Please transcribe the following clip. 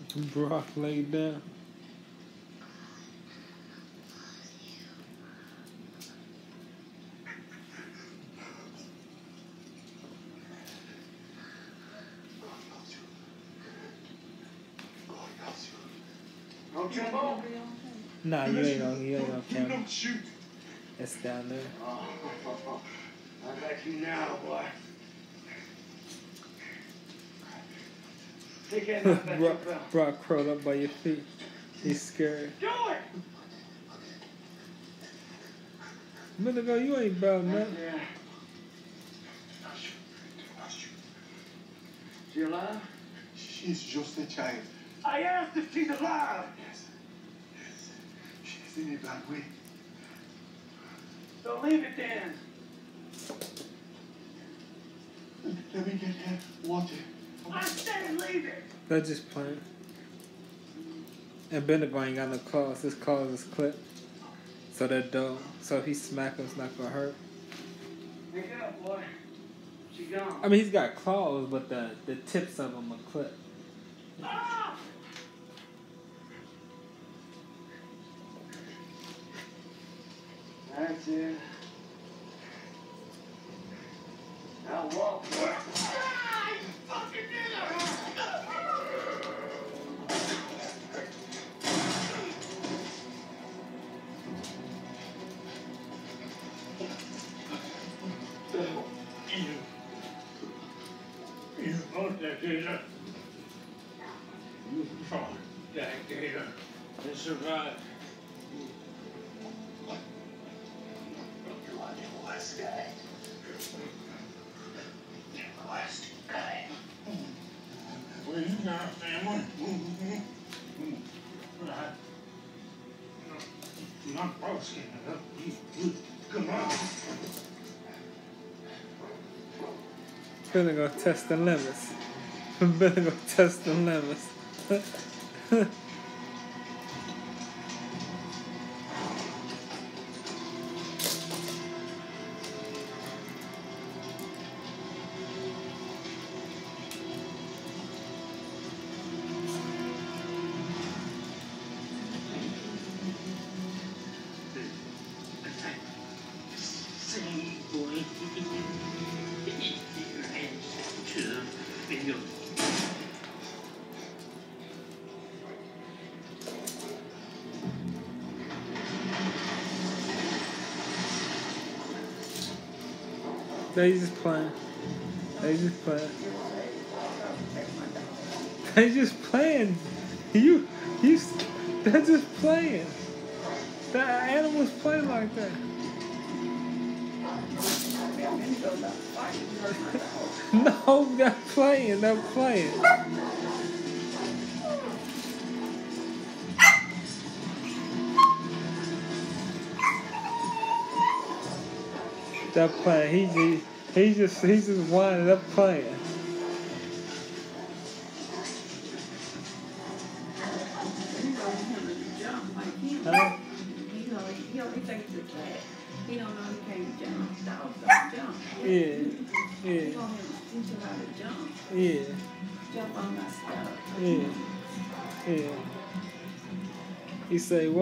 Brock laid down. Don't you know? Nah, you ain't on camera. Don't shoot. It's down there. Oh, I got you now, boy. Take that knife back to your belt. Brock curled up by your feet. He's scared. Do it! A minute ago, you ain't about nothing. Yeah. Do not shoot. Do not shoot. She alive? She's just a child. I asked if she's alive. Yes. Yes. She's in a bad way. So leave it then. Let me get her water. I said leave it. They're just playing. And Bendigo ain't got no claws. His claws is clipped. So they're dull. So if he smack him, it's not gonna hurt. Pick it up, boy. She gone. I mean, he's got claws, but the tips of them are clipped. Ah! That's it. Now walk. Ah, you fucking You want that data? You fought that data and survived. You are the worst guy. The worst guy. Well, you got a family. Not broken enough. Come on. Bendigo test the limits. Bendigo test the limits. They just playing. They just playing. They just playing. They're just playing. The animals play like that. No, they're playing. They're playing. They're playing. He's just winding up playing. Huh? He only thinks it's a cat. He don't know he can't jump. Dogs don't jump. Yeah. Yeah. He gonna teach him how to jump. Yeah. Jump on my stuff. Yeah. Yeah. He say, what?